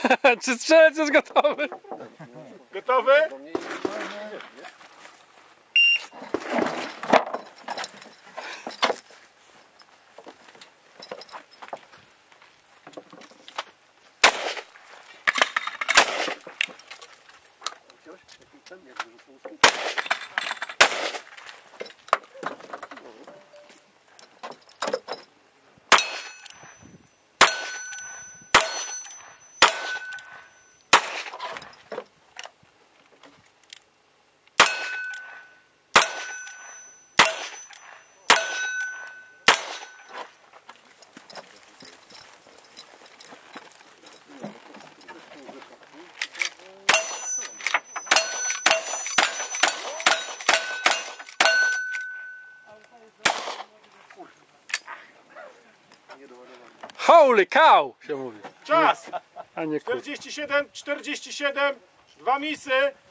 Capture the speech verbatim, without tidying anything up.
Czy strzelec jest gotowy? Gotowy? Holy cow się mówi. Czas! A nie kur... czterdzieści siedem, czterdzieści siedem, dwa misy.